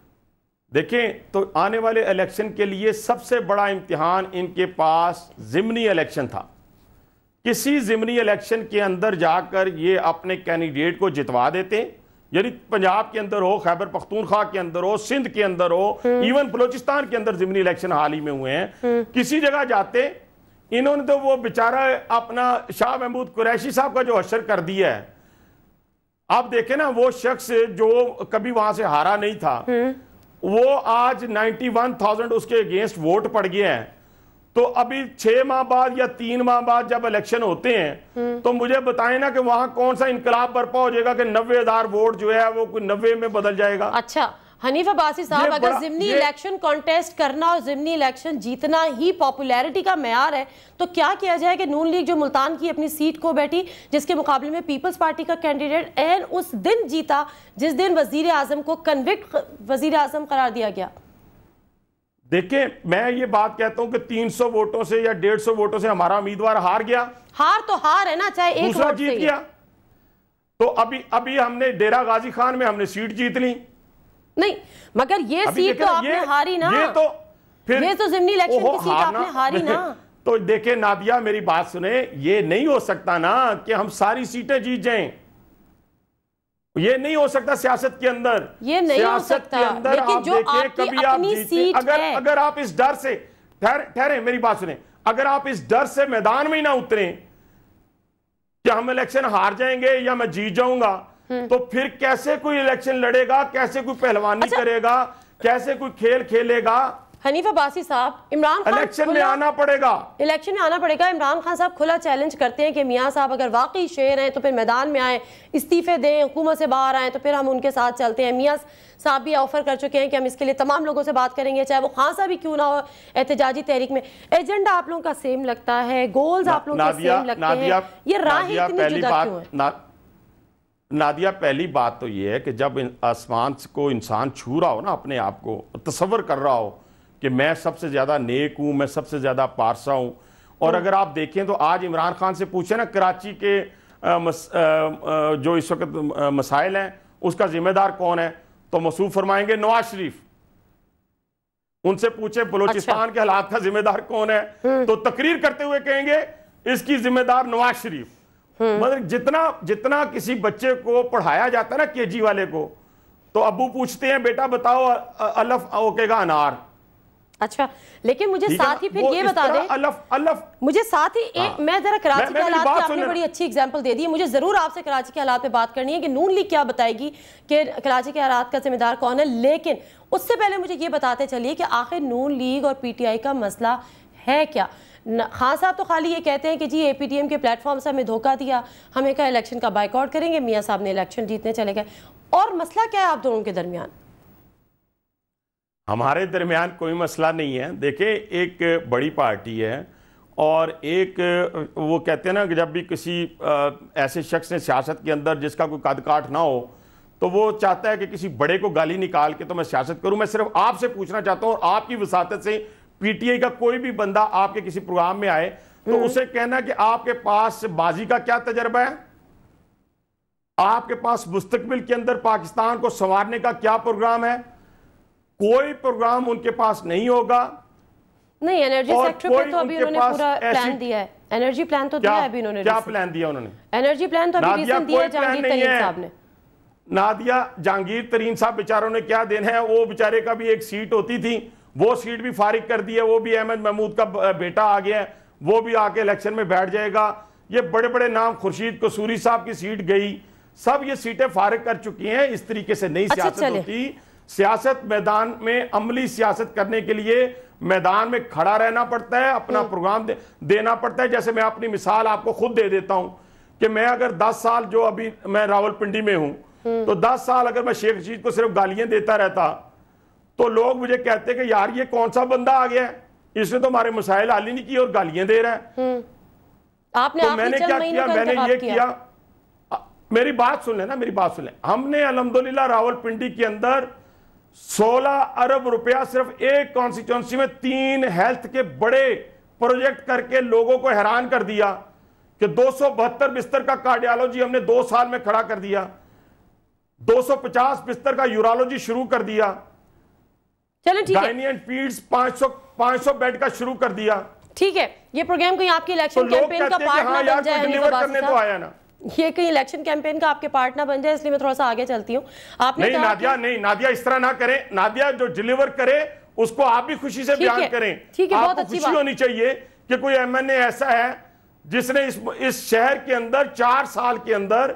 देखें तो आने वाले इलेक्शन के लिए सबसे बड़ा इम्तिहान इनके पास ज़िमनी इलेक्शन था। किसी ज़िमनी इलेक्शन के अंदर जाकर ये अपने कैंडिडेट को जितवा देते, यानी पंजाब के अंदर हो, खैबर पख्तूनख्वा के अंदर हो, सिंध के अंदर हो, इवन बलोचिस्तान के अंदर ज़िमनी इलेक्शन हाल ही में हुए हैं। किसी जगह जाते, इन्होंने तो वो बेचारा अपना शाह महमूद कुरैशी साहब का जो हशर कर दिया है। आप देखें ना, वो शख्स जो कभी वहां से हारा नहीं था, वो आज 91,000 उसके अगेंस्ट वोट पड़ गए हैं। तो अभी 6 माह बाद या 3 माह बाद जब इलेक्शन होते हैं तो मुझे बताएं ना कि वहां कौन सा इनकलाब बर्पा हो जाएगा कि 90,000 वोट जो है वो कोई 90 में बदल जाएगा। अच्छा हनीफ अब्बासी साहब, अगर ज़िमनी इलेक्शन कॉन्टेस्ट करना और ज़िमनी इलेक्शन जीतना ही पॉपुलैरिटी का मेयार है, तो क्या किया जाए कि नून लीग जो मुल्तान की अपनी सीट को बैठी, जिसके मुकाबले में पीपल्स पार्टी का कैंडिडेट एन उस दिन जीता जिस दिन वजीर आजम को कन्विक्ट वजीर आजम करार दिया गया। देखिए, मैं ये बात कहता हूं कि 300 वोटों से या 150 वोटों से हमारा उम्मीदवार हार गया। हार तो हार है ना, चाहे एक दूसरा जीत गया। तो अभी हमने डेरा गाजी खान में हमने सीट जीत ली। नहीं, मगर ये सीट तो आपने हारी ना। ये तो ज़िमनी इलेक्शन की सीट आपने हारी ना। तो देखिए नादिया, मेरी बात सुने, ये नहीं हो सकता ना कि हम सारी सीटें जीत जाएं। ये नहीं हो सकता सियासत के अंदर। ये नहीं हो सकता, लेकिन जो आपकी अपनी सीट है, अगर आप इस डर से ठहरे, मेरी बात सुने, अगर आप इस डर से मैदान में ही ना उतरे कि हम इलेक्शन हार जाएंगे या मैं जीत जाऊंगा, तो फिर कैसे कोई इलेक्शन लड़ेगा, कैसे कोई पहलवानी करेगा, कैसे कोई खेल खेलेगा? हनीफ अब्बासी साहब, इमरान खान इलेक्शन में आना पड़ेगा। इलेक्शन में आना पड़ेगा। इमरान खान साहब खुला चैलेंज करते हैं कि मियां साहब अगर वाकई शेर हैं तो फिर मैदान में आए, इस्तीफे दें, हुकूमत से बाहर आए, तो फिर हम उनके साथ चलते हैं। मियां साहब भी ऑफर कर चुके हैं कि हम इसके लिए तमाम लोगों से बात करेंगे, चाहे वो खान साहब भी क्यों ना हो एहतजाजी तहरीक में। एजेंडा आप लोगों का सेम लगता है, गोल्स आप लोगों के सेम लगते हैं, ये राहें इतनी जुदा क्यों है? नादिया, पहली बात तो ये है कि जब आसमान को इंसान छू रहा हो ना, अपने आप को तसव्वुर कर रहा हो कि मैं सबसे ज्यादा नेक हूं, मैं सबसे ज्यादा पारसा हूं, और अगर आप देखें तो आज इमरान खान से पूछे ना कराची के जो इस वक्त मसाइल हैं उसका जिम्मेदार कौन है, तो मसूफ फरमाएंगे नवाज शरीफ। उनसे पूछे बलोचिस्तान के हालात का जिम्मेदार कौन है, तो तकरीर करते हुए कहेंगे इसकी जिम्मेदार नवाज शरीफ। मतलब जितना किसी बच्चे को पढ़ाया जाता है ना, केजी वाले को, तो अब्बू पूछते हैं बेटा बताओ अलफ ओकेगा अनार। अच्छा, लेकिन मुझे साथ ही फिर ये बता दें, मुझे साथ ही मैं जरा कराची के हालात की आपने बड़ी अच्छी एग्जांपल दे दी है, मुझे जरूर आपसे कराची के हालात पे बात करनी है कि नून लीग क्या बताएगी कि कराची के हालात का जिम्मेदार कौन है। लेकिन उससे पहले मुझे ये बताते चलिए कि आखिर नून लीग और पीटीआई का मसला है क्या। खान साहब तो खाली ये कहते हैं कि जी एपीटीएम के प्लेटफॉर्म से हमें धोखा दिया, हमें कहा इलेक्शन का बाइकआउट करेंगे, मियाँ साहब ने इलेक्शन जीतने चले गए। और मसला क्या है आप दोनों के दरमियान? हमारे दरमियान कोई मसला नहीं है। देखिए, एक बड़ी पार्टी है और एक वो कहते हैं ना कि जब भी किसी ऐसे शख्स ने सियासत के अंदर जिसका कोई कद काठ ना हो, तो वो चाहता है कि किसी बड़े को गाली निकाल के तो मैं सियासत करूं। मैं सिर्फ आपसे पूछना चाहता हूं और आपकी वसातत से पीटीआई का कोई भी बंदा आपके किसी प्रोग्राम में आए तो उसे कहना कि आपके पास बाजी का क्या तजर्बा है, आपके पास मुस्तकबिल के अंदर पाकिस्तान को संवारने का क्या प्रोग्राम है, कोई प्रोग्राम उनके पास नहीं होगा। नहीं, एनर्जी सेक्टर पे तो अभी उन्होंने पूरा प्लान दिया है, एनर्जी प्लान तो दिया है अभी उन्होंने। क्या प्लान दिया उन्होंने? एनर्जी प्लान तो अभी रिसेंट दिया है जहांगीर तरीन साहब ने। नादिया जहांगीर तरीन साहब बेचारों ने क्या देना है, वो बेचारे का भी एक सीट होती थी, वो सीट भी फारिग कर दी है, वो भी अहमद महमूद का बेटा आ गया है, वो भी आके इलेक्शन में बैठ जाएगा। ये बड़े बड़े नाम, खुर्शीद कसूरी साहब की सीट गई, सब ये सीटें फारिग कर चुकी हैं। इस तरीके से नई सियासत होती। सियासत मैदान में अमली सियासत करने के लिए मैदान में खड़ा रहना पड़ता है, अपना प्रोग्राम देना पड़ता है। जैसे मैं अपनी मिसाल आपको खुद दे देता हूं कि मैं अगर 10 साल, जो अभी मैं रावलपिंडी में हूं, तो 10 साल अगर मैं शेख रशीद को सिर्फ गालियां देता रहता तो लोग मुझे कहते कि यार ये कौन सा बंदा आ गया है, इसने तो हमारे मसाइल हल ही नहीं किए और गालियां दे रहा है। आपने तो मैंने क्या किया, मैंने ये किया, मेरी बात सुन लेना, मेरी बात सुन ले। हमने अल्हम्दुलिल्लाह रावलपिंडी के अंदर 16 अरब रुपया सिर्फ एक कॉन्स्टिट्यूंसी में 3 हेल्थ के बड़े प्रोजेक्ट करके लोगों को हैरान कर दिया कि 272 बिस्तर का कार्डियोलॉजी हमने 2 साल में खड़ा कर दिया, 250 बिस्तर का यूरोलॉजी शुरू कर दिया, चलो ठीक है, गायनी एंड पीड्स 500 बेड का शुरू कर दिया। ठीक है, ये प्रोग्राम कहीं आपकी इलेक्शन कैंपेन का पार्ट ना बन जाए, डिलीवर करने तो आया ना, ये कहीं इलेक्शन कैंपेन का आपके पार्ट ना बन जाए, इसलिए मैं थोड़ा सा आगे चलती हूँ। आपने नहीं नादिया, नहीं नादिया, इस तरह ना करें। नादिया जो डिलीवर करे उसको आप भी खुशी से बयान करें। ठीक है, बहुत अच्छी अच्छी खुशी होनी चाहिए कि कोई एमएनए ऐसा है जिसने इस शहर के अंदर 4 साल के अंदर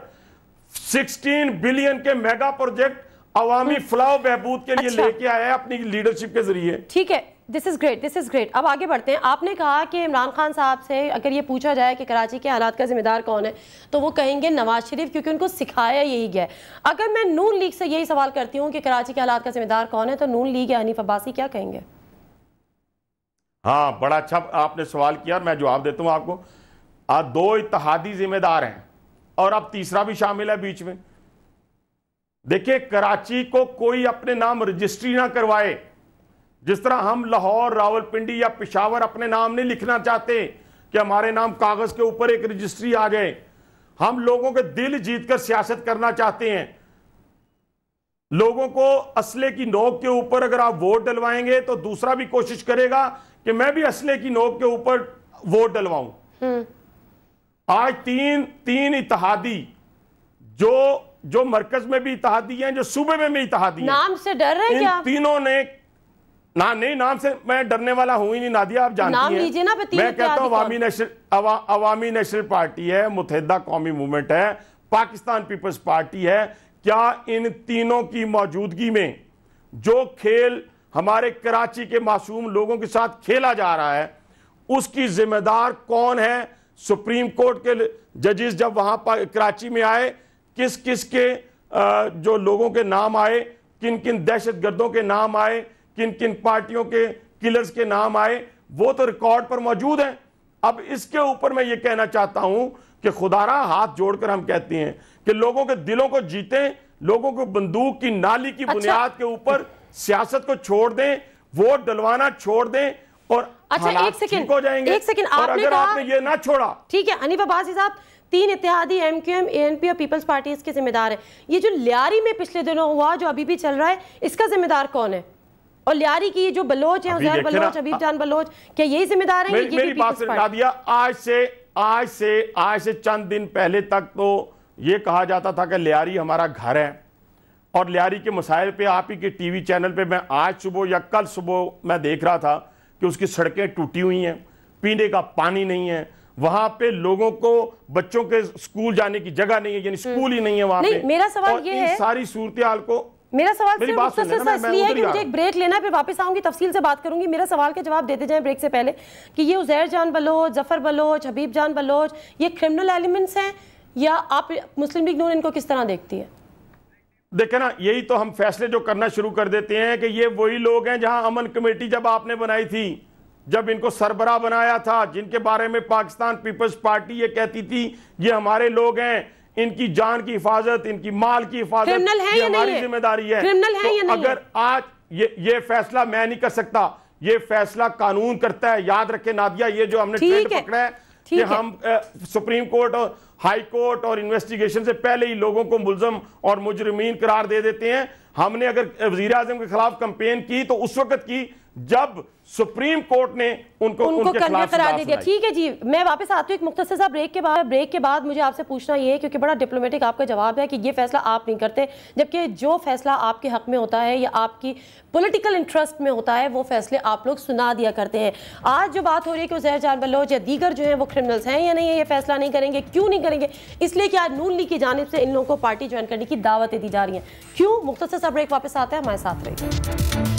16 बिलियन के मेगा प्रोजेक्ट अवामी फलाह बहबूद के लिए लेके आया है अपनी लीडरशिप के जरिए। ठीक है, this is great, this is great. अब आगे बढ़ते हैं। आपने कहा कि इमरान खान साहब से अगर ये पूछा जाए कि कराची के हालात का जिम्मेदार कौन है तो वो कहेंगे नवाज शरीफ, क्योंकि उनको सिखाया यही गया है। अगर मैं नून लीग से यही सवाल करती हूँ कि कराची के हालात का जिम्मेदार कौन है, तो नून लीग या हनीफ अब्बासी क्या कहेंगे? हाँ, बड़ा अच्छा आपने सवाल किया, मैं जवाब देता हूँ आपको। 2 इत्तेहादी जिम्मेदार हैं और अब तीसरा भी शामिल है बीच में। देखिए, कराची को कोई अपने नाम रजिस्ट्री ना करवाए, जिस तरह हम लाहौर, रावलपिंडी या पेशावर अपने नाम नहीं लिखना चाहते कि हमारे नाम कागज के ऊपर एक रजिस्ट्री आ जाए। हम लोगों के दिल जीतकर सियासत करना चाहते हैं। लोगों को असले की नोक के ऊपर अगर आप वोट डलवाएंगे तो दूसरा भी कोशिश करेगा कि मैं भी असले की नोक के ऊपर वोट डलवाऊं। आज तीन इत्तेहादी जो मरकज में भी इत्तेहादी हैं, जो सूबे में भी इत्तेहादी हैं, नाम से डर रहे हैं क्या? तीनों ने नहीं, नाम से मैं डरने वाला हूं ही नहीं नादिया, आप जानती हैं। नाम लीजिए ना। मैं कहता हूं अवामी नेशनल पार्टी है, मुत्तहिदा कौमी मूवमेंट है, पाकिस्तान पीपल्स पार्टी है। क्या इन तीनों की मौजूदगी में जो खेल हमारे कराची के मासूम लोगों के साथ खेला जा रहा है उसकी जिम्मेदार कौन है? सुप्रीम कोर्ट के जजेस जब वहां पर कराची में आए, किस किस के जो लोगों के नाम आए, किन किन दहशतगर्दों के नाम आए, किन किन पार्टियों के किलर्स के नाम आए, वो तो रिकॉर्ड पर मौजूद हैं। अब इसके ऊपर मैं ये कहना चाहता हूं कि खुदारा हाथ जोड़कर हम कहते हैं कि लोगों के दिलों को जीतें, लोगों को बंदूक की नाली की बुनियाद के ऊपर सियासत को छोड़ दें, वोट डलवाना छोड़ दें और एक सेकंड हो जाएंगे। एक सेकंड, और अगर आपने ये ना छोड़ा, ठीक है हनीफ अब्बासी साहब, 3 इत्तेहादी एमक्यूएम, एएनपी और पीपल्स पार्टी इसके जिम्मेदार है। ये जो लियारी में पिछले दिनों हुआ, जो अभी भी चल रहा है, इसका जिम्मेदार कौन है? और लियारी की जो बलोच है, उजैर बलोच, हबीब जान बलोच, क्या यही जिम्मेदार है? मेरी बात सुना दिया। आज से चंद दिन पहले तक तो ये कहा जाता था कि लियारी हमारा घर है और लियारी के मसाइल पे आप ही के टीवी चैनल पे मैं आज सुबह या कल सुबह मैं देख रहा था कि उसकी सड़कें टूटी हुई हैं, पीने का पानी नहीं है, वहां पे लोगों को, बच्चों के स्कूल जाने की जगह नहीं है, यानी स्कूल ही नहीं है वहां पे। मेरा सवाल ये है, सारी सूरत हाल को, मेरा सवाल सिर्फ इसलिए है कि मुझे एक ब्रेक लेना है, फिर वापस आऊंगी, तफसील से बात करूंगी। मेरा सवाल के जवाब देते जाएं ब्रेक से पहले कि ये उजैर जान बलोच, जफर बलोच, हबीब जान बलोच, ये क्रिमिनल एलिमेंट्स हैं या आप मुस्लिम लीग नून इनको किस तरह देखती है? देखे ना, यही तो हम फैसले जो करना शुरू कर देते हैं कि ये वही लोग हैं जहां अमन कमेटी जब आपने बनाई थी, जब इनको सरबराह बनाया था, जिनके बारे में पाकिस्तान पीपल्स पार्टी ये कहती थी ये हमारे लोग हैं, इनकी जान की हिफाजत, इनकी माल की हिफाजत ये हमारी जिम्मेदारी है। क्रिमिनल है या नहीं? अगर आज ये फैसला मैं नहीं कर सकता, ये फैसला कानून करता है। याद रखें नादिया, ये जो हमने ट्रेंड पकड़ा है कि हम सुप्रीम कोर्ट और हाई कोर्ट और इन्वेस्टिगेशन से पहले ही लोगों को मुल्जम और मुजरिमीन करार दे देते हैं। हमने अगर वजीर आजम के खिलाफ कंपेन की तो उस वक्त की जब सुप्रीम कोर्ट ने उनको करना करार दे दिया। ठीक है जी, मैं वापस आती हूँ एक मुख्तसर सा ब्रेक के बाद मुझे आपसे पूछना ये है, क्योंकि बड़ा डिप्लोमेटिक आपका जवाब है कि ये फैसला आप नहीं करते, जबकि जो फैसला आपके हक में होता है या आपकी पॉलिटिकल इंटरेस्ट में होता है वो फैसले आप लोग सुना दिया करते हैं। आज जो बात हो रही है कि उज़ैर जान बलोच या दीगर जो है वो क्रिमिनल्स हैं या नहीं है, ये फैसला नहीं करेंगे। क्यों नहीं करेंगे? इसलिए कि आज नून लीग की जानिब से इन लोगों को पार्टी ज्वाइन करने की दावतें दी जा रही हैं। क्यों? मुख्तसर सा ब्रेक, वापस आता है, हमारे साथ रहिए।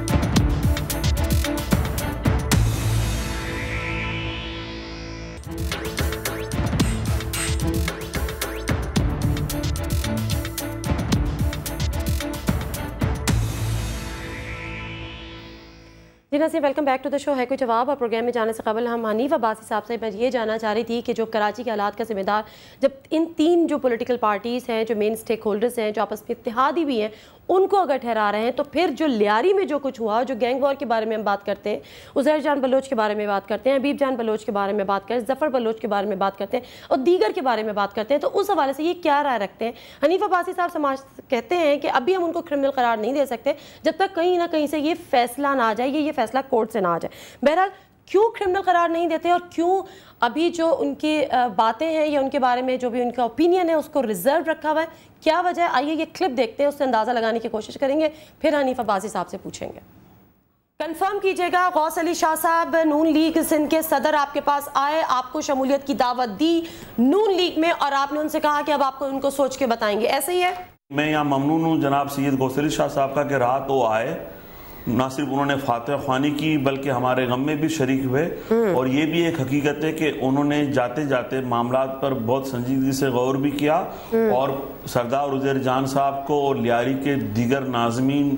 जी Naseem, welcome back to the show Hai Koi जवाब। और प्रोग्राम में जाने से कबल हम हनीफ अब्बासी साहब से मैं ये जानना चाह रही थी कि जो कराची के हालात का जिम्मेदार, जब इन तीन जो पॉलिटिकल पार्टीज़ हैं, जो मेन स्टेक होल्डर्स हैं, जो आपस में इत्तेहादी भी हैं, उनको अगर ठहरा रहे हैं, तो फिर जो लियारी में जो कुछ हुआ, जो गैंग वॉर के बारे में हम बात करते हैं, उज़ैर जान बलोच के बारे में बात करते हैं, हबीब जान बलोच के बारे में बात करते हैं, जफ़र बलोच के बारे में बात करते हैं और दीगर के बारे में बात करते हैं, तो उस हवाले से ये क्या राय रखते हैं? हनीफ अब्बासी साहब समाज कहते हैं कि अभी हम उनको क्रिमिनल करार नहीं दे सकते जब तक कहीं ना कहीं से ये फैसला ना आ जाए, ये फैसला कोर्ट से ना आ जाए। बहरहाल क्यों क्रिमिनल करार नहीं देते और क्यों अभी जो उनकी बातें हैं या उनके बारे में जो भी उनका ओपिनियन है उसको रिजर्व रखा हुआ है? क्या वजह है? आइए ये क्लिप देखते हैं, उससे अंदाज़ा लगाने की कोशिश करेंगे, फिर हनीफ अब्बासी साहब से पूछेंगे। कंफर्म कीजिएगा, गौस अली शाह साहब नून लीग सिंध के सदर आपके पास आए, आपको शमूलियत की दावत दी नून लीग में और आपने उनसे कहा कि अब आपको उनको सोच के बताएंगे, ऐसे ही है? मैं यहाँ ममनून हूँ जनाब सैयद गौस अली शाह साहब का कि रात वो आए, ना सिर्फ उन्होंने फातिहा ख्वानी की बल्कि हमारे गम में भी शरीक हुए। और ये भी एक हकीकत है कि उन्होंने जाते जाते मामलात पर बहुत संजीदगी से गौर भी किया और सरदार उज़ैर जान साहब को और लियारी के दीगर नाज़मीन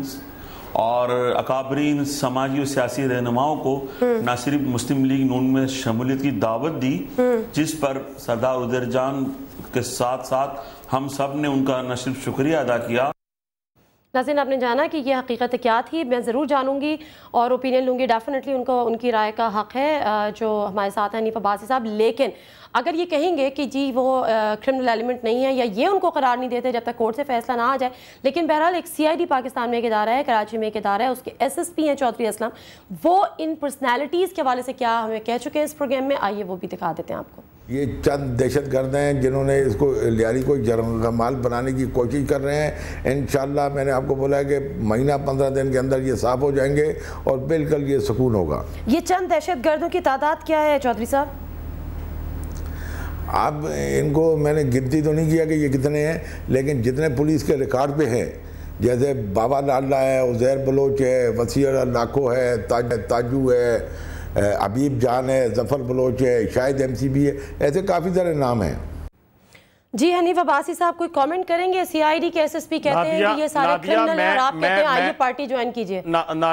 और अकाबरीन समाजी और सियासी रहनुमाओं को न सिर्फ मुस्लिम लीग नून में शमूलियत की दावत दी, जिस पर सरदार उज़ैर जान के साथ साथ हम सब ने उनका न सिर्फ शुक्रिया अदा किया। नाज़रीन, आपने जाना कि ये हकीकत क्या थी, मैं ज़रूर जानूंगी और ओपिनियन लूँगी। डेफिनेटली उनको उनकी राय का हक़ है जो हमारे साथ हैं हनीफ अब्बासी साहब। लेकिन अगर ये कहेंगे कि जी वो क्रिमिनल एलिमेंट नहीं है या ये उनको करार नहीं देते जब तक कोर्ट से फैसला ना आ जाए, लेकिन बहरहाल एक CID पाकिस्तान में एक इदारा है, कराची में एक इदारा है, उसके SSP हैं चौधरी असलम, वो इन पर्सनैलिटीज़ के हवाले से क्या हमें कह चुके हैं इस प्रोग्राम में, आइए वो भी दिखा देते हैं आपको। ये चंद दहशतगर्द हैं जिन्होंने इसको लियारी को जरमाल बनाने की कोशिश कर रहे हैं। इंशाल्लाह मैंने आपको बोला है कि महीना 15 दिन के अंदर ये साफ हो जाएंगे और बिल्कुल ये सुकून होगा। ये चंद दहशतगर्दों की तादाद क्या है चौधरी साहब? अब इनको मैंने गिनती तो नहीं किया कि ये कितने हैं, लेकिन जितने पुलिस के रिकॉर्ड पे हैं, जैसे बाबा लाला है, उज़ैर बलोच है, वसीर लाखो है, ताजू है, हबीब जान है, जफ़र बलोच है, शायद MCB है, ऐसे काफ़ी सारे नाम हैं। जी हनीफ अब्बासी साहब कोई कमेंट करेंगे? CID के SSP कहते हैं कि ये सारे क्रिमिनल हैं और आप कहते हैं आइए पार्टी ज्वाइन कीजिए।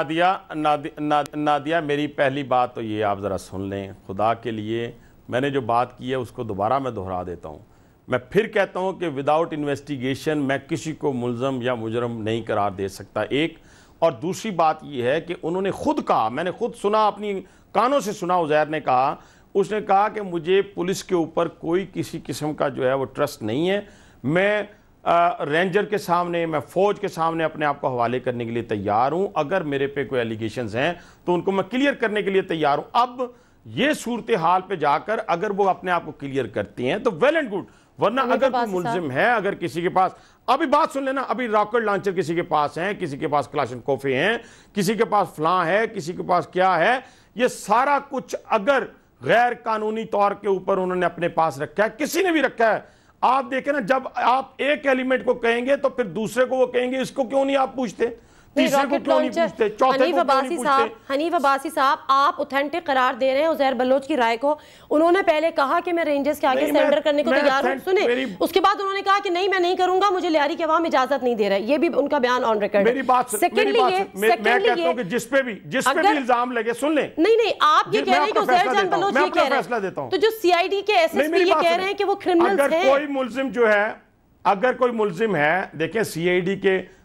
नादिया मेरी पहली बात तो ये आप ज़रा सुन लें, खुदा के लिए मैंने जो बात की है उसको दोबारा मैं दोहरा देता हूँ। मैं फिर कहता हूँ कि विदाउट इन्वेस्टिगेशन मैं किसी को मुल्ज़म या मुजरम नहीं करार दे सकता, एक। और दूसरी बात यह है कि उन्होंने खुद कहा, मैंने खुद सुना, अपनी कानों से सुना, उज़ैर ने कहा, उसने कहा कि मुझे पुलिस के ऊपर कोई किसी किस्म का जो है वो ट्रस्ट नहीं है, मैं रेंजर के सामने, मैं फ़ौज के सामने अपने आप को हवाले करने के लिए तैयार हूँ, अगर मेरे पे कोई एलिगेशंस हैं तो उनको मैं क्लियर करने के लिए तैयार हूँ। अब ये सूरत हाल पे जाकर अगर वो अपने आप को क्लियर करते हैं तो वेल एंड गुड, वरना अगर कोई मुल्जिम है, अगर किसी के पास, अभी बात सुन लेना, अभी रॉकेट लॉन्चर किसी के पास हैं, किसी के पास क्लाशनकोफ़े हैं, किसी के पास फलां है, किसी के पास क्या है, ये सारा कुछ अगर गैर कानूनी तौर के ऊपर उन्होंने अपने पास रखा है, किसी ने भी रखा है, आप देखें ना, जब आप एक एलिमेंट को कहेंगे तो फिर दूसरे को वो कहेंगे इसको क्यों नहीं आप पूछते, तीसरे को क्यों नहीं पूछते, चौथे को क्यों नहीं पूछते? हनीफ अब्बासी साहब, आप ऑथेंटिक करार दे रहे हैं उज़ैर बलोच की राय को। उन्होंने पहले कहा कि मैं रेंजर्स के आगे सरेंडर करने को तैयार हूं, सुने, उसके बाद उन्होंने कहा कि नहीं मैं नहीं करूंगा, मुझे लियारी के अवाम इजाजत नहीं दे रहे, ये भी उनका बयान ऑन रिकॉर्ड है। मेरी बात सेकंडली मैं कहता हूं कि जिस पे भी इल्जाम लगे, सुन ले, नहीं आप ये कह रहे हैं कि उज़ैर जान बलोच ये कह रहे हैं, तो जो CID के SSP ये कह रहे हैं कि वो क्रिमिनल्स हैं। अगर कोई मुल्जिम जो है, अगर कोई मुल्जिम है, देखें CID के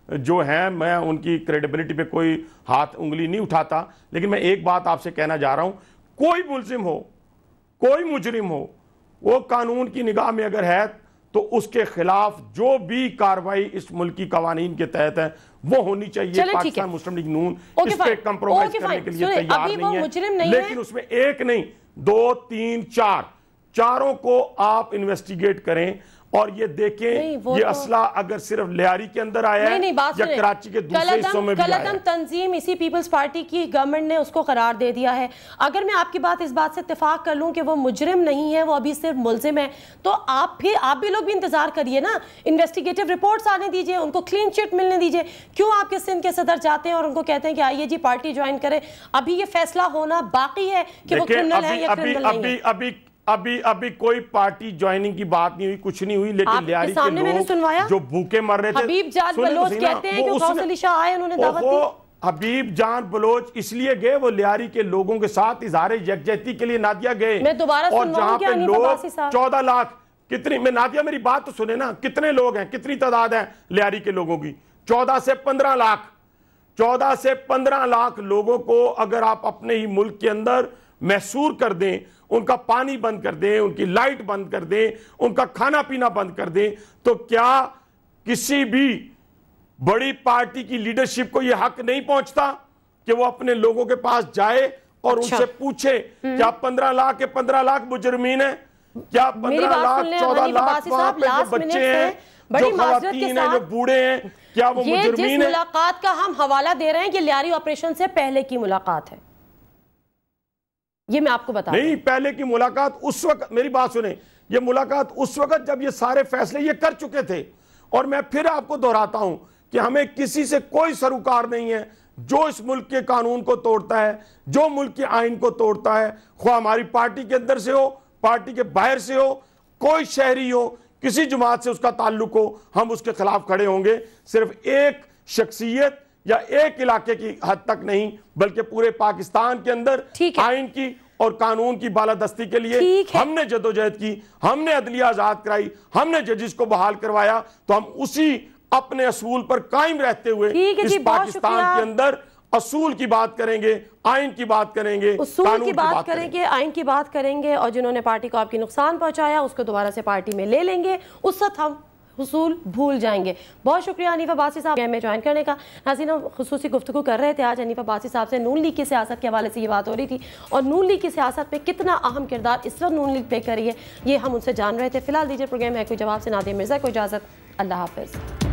जो हैं, मैं उनकी क्रेडिबिलिटी पे कोई हाथ उंगली नहीं उठाता, लेकिन मैं एक बात आपसे कहना जा रहा हूं, कोई मुल्जिम हो, कोई मुजरिम हो, वो कानून की निगाह में अगर है तो उसके खिलाफ जो भी कार्रवाई इस मुल्क की कवानीन के तहत है वो होनी चाहिए। पाकिस्तान मुस्लिम लीग नून इस पे कंप्रोमाइज करने के लिए तैयार नहीं है, लेकिन उसमें एक नहीं, 2, 3, 4 चारों को आप इन्वेस्टिगेट करें और ये देखें ये असला अगर सिर्फ लियारी के अंदर आया है या कराची के दूसरे हिस्सों में भी आया है। तंजीम इसी पीपल्स पार्टी की गवर्नमेंट ने उसको करार दे दिया है। अगर मैं आपकी बात इस बात से इत्तेफाक कर लूं कि वो मुजरिम नहीं है, वो अभी सिर्फ मुल्जिम है, तो आप भी लोग भी इंतजार करिए ना, इन्वेस्टिगेटिव रिपोर्ट्स आने दीजिए, उनको क्लीन चिट मिलने दीजिए। क्यों आपके सिंध के सदर जाते हैं और उनको कहते हैं कि आइए जी पार्टी ज्वाइन करें? अभी ये फैसला होना बाकी है कि वो क्रिमिनल है या क्रिमिनल नहीं है। अभी कोई पार्टी ज्वाइनिंग की बात नहीं हुई, कुछ नहीं हुई, लेकिन लियारी के लोग जो भूखे मर रहे थे, हबीब जान बलोच कहते हैं कि कौंसली शाह आए, उन्होंने दावत दी। हबीब जान बलोच इसलिए गए, वो लियारी के लोगों के साथ इजहार यकजहती के लिए नादिया गए। मैं दोबारा और जहां पे लोग 14 लाख कितनी, मैं नादिया मेरी बात तो सुने ना, कितने लोग हैं, कितनी तादाद है लियारी के लोगों की? 14 से 15 लाख, 14 से 15 लाख लोगों को अगर आप अपने ही मुल्क के अंदर महसूर कर दें, उनका पानी बंद कर दें, उनकी लाइट बंद कर दें, उनका खाना पीना बंद कर दें, तो क्या किसी भी बड़ी पार्टी की लीडरशिप को यह हक नहीं पहुंचता कि वो अपने लोगों के पास जाए और उनसे पूछे क्या 15 लाख के 15 लाख मुजरिमीन है? क्या 15 लाख 14 लाख वहां पे जो बच्चे हैं, जो खवातीन हैं, जो बूढ़े हैं, क्या वो मुजरिमीन है? मुलाकात का हम हवाला दे रहे हैं कि लियारी ऑपरेशन से पहले की मुलाकात है, ये मैं आपको बता नहीं, पहले की मुलाकात उस वक्त, मेरी बात सुने, ये मुलाकात उस वक्त जब ये सारे फैसले ये कर चुके थे। और मैं फिर आपको दोहराता हूं कि हमें किसी से कोई सरोकार नहीं है जो इस मुल्क के कानून को तोड़ता है, जो मुल्क के आइन को तोड़ता है, ख्वाह हमारी पार्टी के अंदर से हो, पार्टी के बाहर से हो, कोई शहरी हो, किसी जमात से उसका ताल्लुक हो, हम उसके खिलाफ खड़े होंगे। सिर्फ एक शख्सियत या एक इलाके की हद तक नहीं, बल्कि पूरे पाकिस्तान के अंदर आइन की और कानून की बालादस्ती के लिए हमने जदोजहद की, हमने अदलिया आजाद कराई, हमने जजिस को बहाल करवाया, तो हम उसी अपने असूल पर कायम रहते हुए इस पाकिस्तान के अंदर असूल की बात करेंगे, आइन की बात करेंगे, उसूल की बात करेंगे, आइन की बात करेंगे, और जिन्होंने पार्टी को आपकी नुकसान पहुंचाया उसको दोबारा से पार्टी में ले लेंगे, उस वक्त हम हुसूल भूल जाएंगे। बहुत शुक्रिया हनीफ अब्बासी साहब में ज्वाइन करने का। नाज़रीन, खुसूसी गुफ्तगू कर रहे थे आज हनीफ अब्बासी साहब से, नून लीग की सियासत के हवाले से ये बात हो रही थी, और नून लीग की सियासत में कितना अहम किरदार इस वक्त नून लीग प्ले कर रही है ये हम उनसे जान रहे थे। फिलहाल दीजिए प्रोग्राम है कोई जवाब से नादिया मिर्ज़ा को इजाज़त। अल्लाह हाफ़िज़।